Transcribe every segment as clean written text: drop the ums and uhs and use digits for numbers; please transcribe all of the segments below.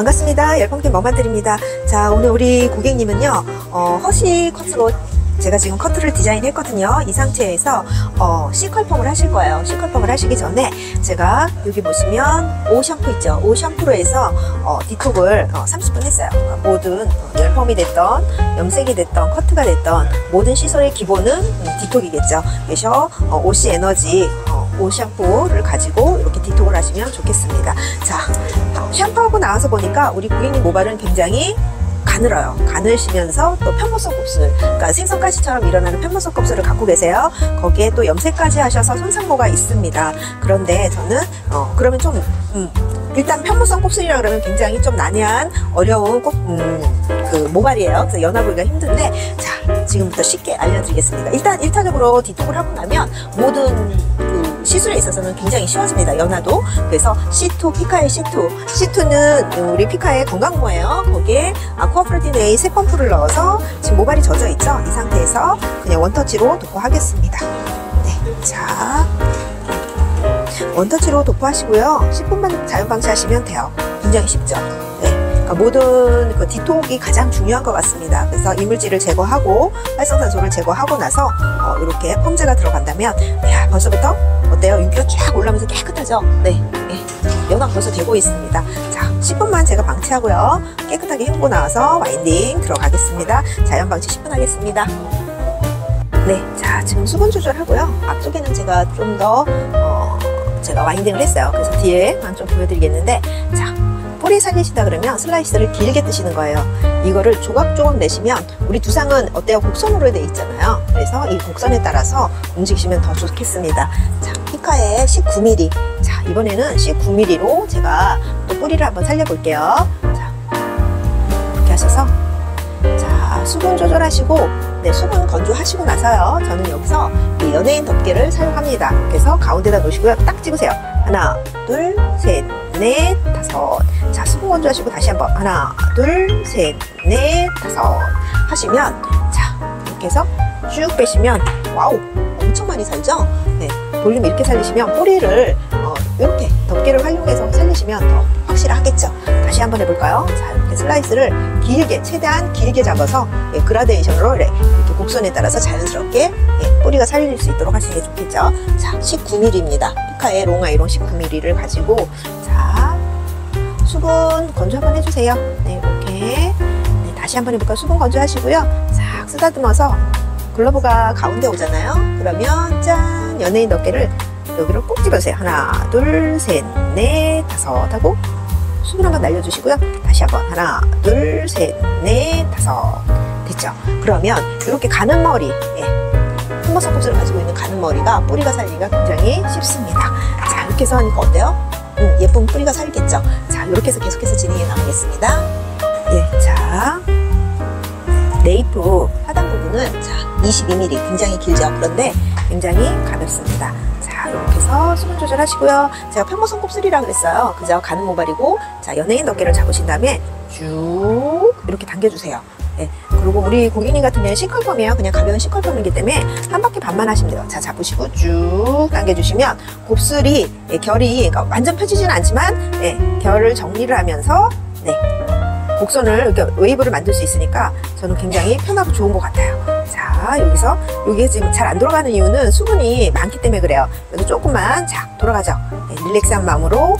반갑습니다. 열펑팀 머마들입니다. 자, 오늘 우리 고객님은요, 허쉬 컷으로 제가 지금 커트를 디자인했거든요. 이 상태에서 C컬펌을 하실 거예요. C컬펌을 하시기 전에 제가 여기 보시면 O 샴푸 있죠. O 샴푸로 해서 디톡을 30분 했어요. 모든 열펌이 됐던, 염색이 됐던, 커트가 됐던 모든 시설의 기본은 디톡이겠죠. 그래서 OC 에너지 O 샴푸를 가지고 이렇게 디톡을 하시면 좋겠습니다. 자, 샴푸하고 나와서 보니까 우리 고객님 모발은 굉장히 가늘어요. 가늘시면서 또 편모성 곱슬, 그러니까 생선가시처럼 일어나는 편모성 곱슬을 갖고 계세요. 거기에 또 염색까지 하셔서 손상모가 있습니다. 그런데 저는 그러면 좀 일단 편모성 곱슬이라 그러면 굉장히 좀 난해한 어려운 그 모발이에요. 그래서 연화 보기가 힘든데, 자, 지금부터 쉽게 알려드리겠습니다. 일단 1차적으로 디톡을 하고 나면 모든 시술에 있어서는 굉장히 쉬워집니다. 연화도. 그래서 C2, 피카의 C2. C2는 우리 피카의 건강모예요. 거기에 아쿠아프로틴 A 3펌프를 넣어서 지금 모발이 젖어 있죠. 이 상태에서 그냥 원터치로 도포하겠습니다. 네, 자, 원터치로 도포하시고요. 10분만 자연 방치하시면 돼요. 굉장히 쉽죠. 네. 그러니까 모든 그 디톡이 가장 중요한 것 같습니다. 그래서 이물질을 제거하고 활성산소를 제거하고 나서 이렇게 펌제가 들어간다면, 야, 벌써부터 어때요? 윤기가 쫙 올라오면서 깨끗하죠? 네, 연화 벌써 되고 있습니다. 자, 10분만 제가 방치하고요. 깨끗하게 헹구고 나와서 와인딩 들어가겠습니다. 자연 방치 10분 하겠습니다. 네, 자, 지금 수분 조절하고요. 앞쪽에는 제가 좀 더 제가 와인딩을 했어요. 그래서 뒤에만 좀 보여드리겠는데, 자, 뿌리 살리시다 그러면 슬라이스를 길게 뜨시는 거예요. 이거를 조각조각 내시면 우리 두상은 어때요? 곡선으로 되어 있잖아요. 그래서 이 곡선에 따라서 움직이시면 더 좋겠습니다. 자, 피카의 19mm. 자, 이번에는 19mm로 제가 또 뿌리를 한번 살려볼게요. 자, 이렇게 하셔서, 자, 수분 조절하시고, 네, 수분 건조하시고 나서요. 저는 여기서 이 연예인 덮개를 사용합니다. 그래서 가운데다 놓으시고요. 딱 찍으세요. 하나, 둘, 셋, 넷, 다섯. 자, 수분 건조하시고 다시 한번 하나, 둘, 셋, 넷, 다섯 하시면, 자, 이렇게 해서 쭉 빼시면, 와우, 엄청 많이 살죠? 네, 볼륨 이렇게 살리시면 뿌리를 이렇게 덮개를 활용해서 살리시면 더 확실하겠죠? 다시 한번 해볼까요? 자, 이렇게 슬라이스를 길게, 최대한 길게 잡아서 그라데이션으로 이렇게 곡선에 따라서 자연스럽게 뿌리가 살릴 수 있도록 하시는 게 좋겠죠? 자, 19mm입니다. 피카의 롱아이롱 19mm를 가지고, 자, 수분 건조 한번 해주세요. 네, 이렇게. 네, 다시 한번 해볼까요? 수분 건조하시고요. 싹 쓰다듬어서 글러브가 가운데 오잖아요. 그러면 짠! 연예인 덮개를 여기로 꼭 집어주세요. 하나, 둘, 셋, 넷, 다섯 하고 수분 한번 날려주시고요. 다시 한번 하나, 둘, 셋, 넷, 다섯. 됐죠? 그러면 이렇게 가는 머리, 편모성 곱슬을 가지고 있는 가는 머리가 뿌리가 살기가 굉장히 쉽습니다. 자, 이렇게 해서 하니까 어때요? 예쁜 뿌리가 살겠죠? 자, 이렇게 해서 계속해서 진행해 나가겠습니다. 예, 자, 네이프 하단 부분은 자 22mm 굉장히 길죠? 그런데 굉장히 가볍습니다. 자, 이렇게 해서 수분 조절하시고요. 제가 편모성 곱슬이라 그랬어요. 그죠? 가는 모발이고, 자, 연예인 덮개를 잡으신 다음에 쭉 이렇게 당겨주세요. 네. 그리고 우리 고객님 같은 경우는 C컬펌이에요. 그냥 가벼운 C컬펌이기 때문에 한 바퀴 반만 하시면 돼요. 자, 잡으시고 쭉 당겨주시면 곱슬이 결이 그러니까 완전 펴지진 않지만 결을 정리를 하면서 곡선을 이렇게 웨이브를 만들 수 있으니까 저는 굉장히 편하고 좋은 것 같아요. 자, 여기서 여기에 지금 잘 안 돌아가는 이유는 수분이 많기 때문에 그래요. 그래서 조금만 쫙 돌아가죠. 릴렉스한 마음으로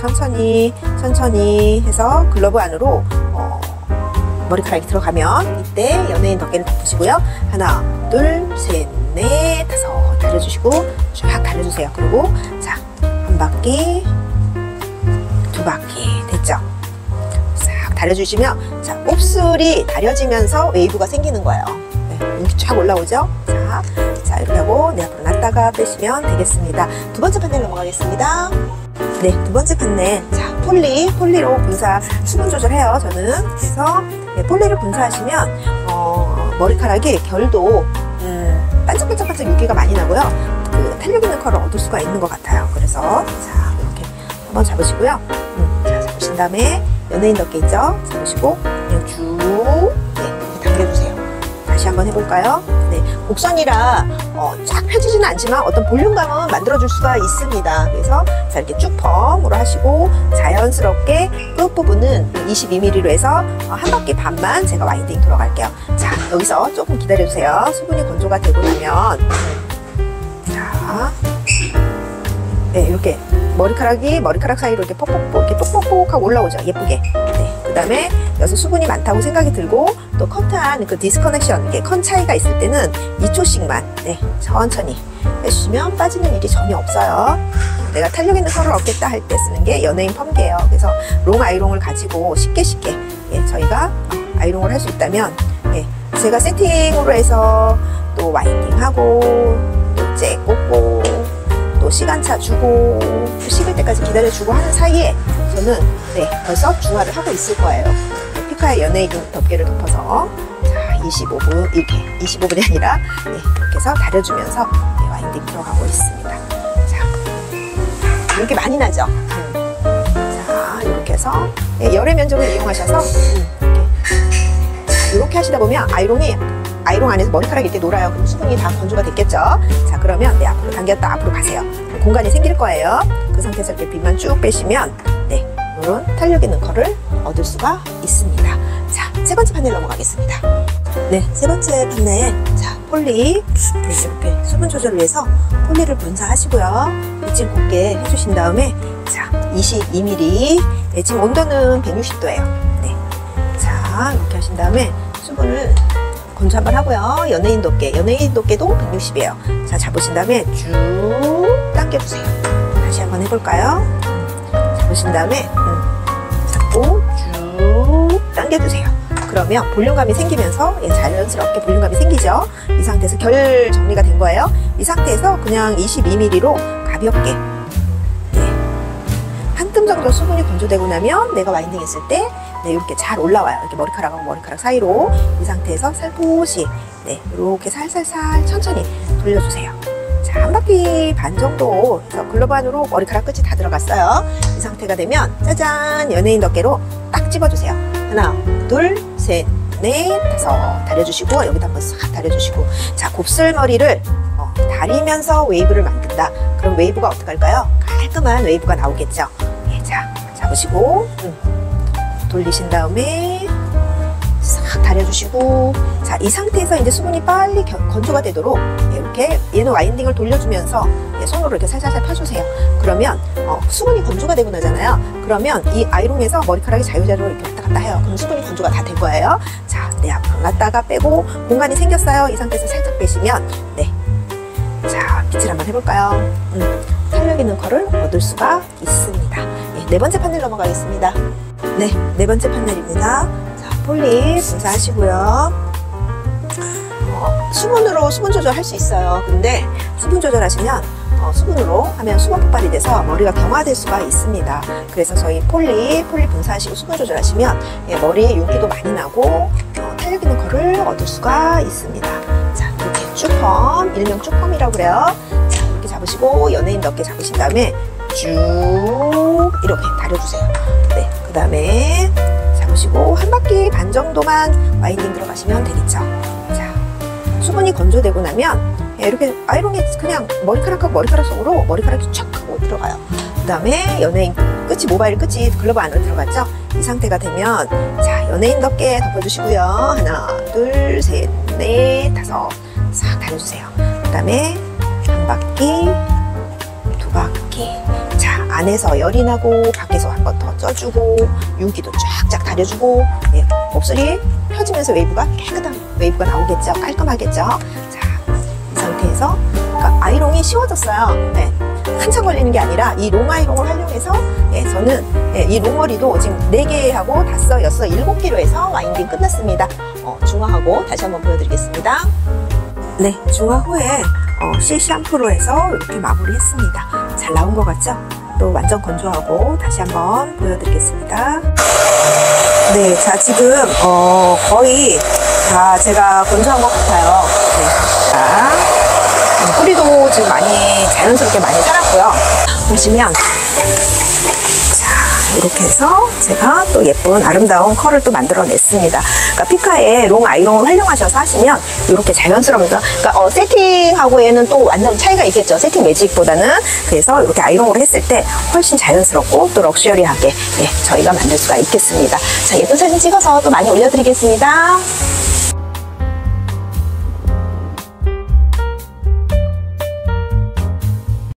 천천히 해서 글러브 안으로 머리카락이 들어가면 이때 연예인 덮개를 덮으시고요. 하나, 둘, 셋, 넷, 다섯 달려주시고 쫙 달려주세요. 그리고 자, 한 바퀴, 두 바퀴 됐죠? 싹 달려주시면, 자, 곱슬이 다려지면서 웨이브가 생기는 거예요. 이렇게 쫙 올라오죠? 자, 이렇게 하고 내 앞으로 놨다가 빼시면 되겠습니다. 두 번째 판넬 넘어가겠습니다. 네, 두 번째 판넬. 자, 폴리로 분사, 수분 조절해요, 저는. 그래서 폴리를 분사하시면 머리카락이 결도 반짝반짝반짝 윤기가 많이 나고요. 그 탄력 있는 컬을 얻을 수가 있는 것 같아요. 그래서 자, 이렇게 한번 잡으시고요. 자, 잡으신 다음에 연예인 덮개 있죠? 잡으시고 그냥 쭉 이렇게 당겨주세요. 다시 한번 해볼까요? 네, 곡선이라 쫙 펴지지는 않지만 어떤 볼륨감은 만들어줄 수가 있습니다. 그래서 자, 이렇게 쭉 펌으로 하시고 자연스럽게 끝부분은 22mm로 해서 한 바퀴 반만 제가 와인딩 돌아갈게요. 자, 여기서 조금 기다려주세요. 수분이 건조가 되고 나면 자, 네, 이렇게 머리카락 사이로 이렇게 이렇게 뽁뽁뽁하고 올라오죠. 예쁘게. 네, 그 다음에 여기서 수분이 많다고 생각이 들고 또 커트한 그 디스커넥션, 이게 컨 차이가 있을 때는 2초씩만 네, 천천히 해주시면 빠지는 일이 전혀 없어요. 내가 탄력 있는 컬을 얻겠다 할 때 쓰는 게 연예인 펌계예요. 그래서 롱 아이롱을 가지고 쉽게 예, 저희가 아이롱을 할 수 있다면 예, 제가 세팅으로 해서 또 와인딩하고 또 잭 꽂고 또 시간차 주고 또 식을 때까지 기다려주고 하는 사이에 저는 네, 벌써 중화를 하고 있을 거예요. 피카의 연예인 덮개를 덮어서 자, 25분 이렇게 25분이 아니라 네, 이렇게 해서 다려주면서 네, 와인딩 들어가고 있습니다. 자, 이렇게 많이 나죠? 자, 이렇게 해서 네, 열의 면적을 이용하셔서 이렇게 하시다 보면 아이롱 안에서 머리카락이 이렇게 놀아요. 그럼 수분이 다 건조가 됐겠죠? 자, 그러면 네, 앞으로 당겼다 앞으로 가세요. 공간이 생길 거예요. 그 상태에서 이렇게 빗만 쭉 빼시면 네, 이런 탄력 있는 컬을 얻을 수가 있습니다. 자, 세 번째 판넬 넘어가겠습니다. 네, 세 번째 판넬 자, 폴리 네, 이렇게 수분 조절을 위해서 폴리를 분사하시고요. 빗질 곱게 해주신 다음에 자, 22mm 네, 지금 온도는 160도예요. 네, 자, 이렇게 하신 다음에 수분을 건조 한번 하고요. 연예인 덮개도 160이에요. 자, 잡으신 다음에 쭉 당겨주세요. 다시 한번 해볼까요? 잡으신 다음에 잡고 쭉 당겨주세요. 그러면 볼륨감이 생기면서 예, 자연스럽게 볼륨감이 생기죠. 이 상태에서 결 정리가 된 거예요. 이 상태에서 그냥 22mm로 가볍게 한 뜸 정도 수분이 건조되고 나면 내가 와인딩 했을 때 네, 이렇게 잘 올라와요. 이렇게 머리카락하고 머리카락 사이로 이 상태에서 살포시 네, 이렇게 살살살 천천히 돌려주세요. 자, 한 바퀴 반 정도 해서 글러브 안으로 머리카락 끝이 다 들어갔어요. 이 상태가 되면 짜잔 연예인 덮개로 딱 집어주세요. 하나, 둘, 셋, 넷, 다섯 다려주시고 여기다 한번 싹 다려주시고 자, 곱슬머리를 다리면서 웨이브를 만든다. 그럼 웨이브가 어떡할까요? 깔끔한 웨이브가 나오겠죠. 예, 자, 잡으시고 돌리신 다음에 싹 다려주시고 자, 이 상태에서 이제 수분이 빨리 건조가 되도록 이렇게 얘는 와인딩을 돌려주면서 손으로 이렇게 살살살 펴주세요. 그러면 수분이 건조가 되고 나잖아요. 그러면 이 아이롱에서 머리카락이 자유자재로 이렇게 왔다 갔다 해요. 그럼 수분이 건조가 다 된 거예요. 자, 네, 앞으로 갔다가 빼고 공간이 생겼어요. 이 상태에서 살짝 빼시면 네, 자, 빗질 한번 해볼까요? 탄력 있는 컬을 얻을 수가 있습니다. 네, 네 번째 판넬 넘어가겠습니다. 네, 네 번째 판넬입니다. 자, 폴리 분사하시고요. 수분으로 수분 조절할 수 있어요. 근데 수분 조절하시면 수분으로 하면 수분 폭발이 돼서 머리가 경화될 수가 있습니다. 그래서 저희 폴리 분사하시고 수분 조절하시면 머리에 윤기도 많이 나고 탄력 있는 컬을 얻을 수가 있습니다. 자, 이렇게 쭉펌, 일명 쭉펌이라고 그래요. 자, 이렇게 잡으시고 연예인 덮개 잡으신 다음에 쭉 이렇게 다려주세요. 네, 그 다음에 잡으시고 한 바퀴 반 정도만 와인딩 들어가시면 되겠죠. 자, 수분이 건조되고 나면 이렇게 아이롱에 그냥 머리카락하고 머리카락 속으로 머리카락이 촥 하고 들어가요. 그 다음에 연예인 끝이 모바일 끝이 글러브 안으로 들어갔죠. 이 상태가 되면 자, 연예인 덮개 덮어주시고요. 하나, 둘, 셋, 넷, 다섯 싹 다려주세요. 그 다음에 한 바퀴, 두 바퀴. 자, 안에서 열이 나고 밖에서 한 번 더 쪄주고 윤기도 쫙쫙 다려주고 예, 곱슬이 펴지면서 웨이브가 깨끗한 웨이브가 나오겠죠. 깔끔하겠죠. 자, 이 상태에서 그러니까 아이롱이 쉬워졌어요. 네, 한참 걸리는 게 아니라 이 롱 아이롱을 활용해서 저는 이 롱머리도 지금 4개 하고 5, 6, 7개로 해서 와인딩 끝났습니다. 중화하고 다시 한번 보여드리겠습니다. 네, 중화 후에 C 샴푸로 해서 이렇게 마무리했습니다. 잘 나온 것 같죠? 또 완전 건조하고 다시 한번 보여드리겠습니다. 네, 자, 지금 거의 다 제가 건조한 것 같아요. 네, 자, 뿌리도 지금 많이 자연스럽게 많이 살았고요. 보시면 자, 이렇게 해서 제가 또 예쁜 아름다운 컬을 또 만들어냈습니다. 그러니까 피카의 롱 아이롱을 활용하셔서 하시면 이렇게 자연스러우면서, 그러니까 세팅하고에는 또 완전 차이가 있겠죠. 세팅 매직보다는. 그래서 이렇게 아이롱으로 했을 때 훨씬 자연스럽고 또 럭셔리하게 저희가 만들 수가 있겠습니다. 자, 예쁜 사진 찍어서 또 많이 올려드리겠습니다.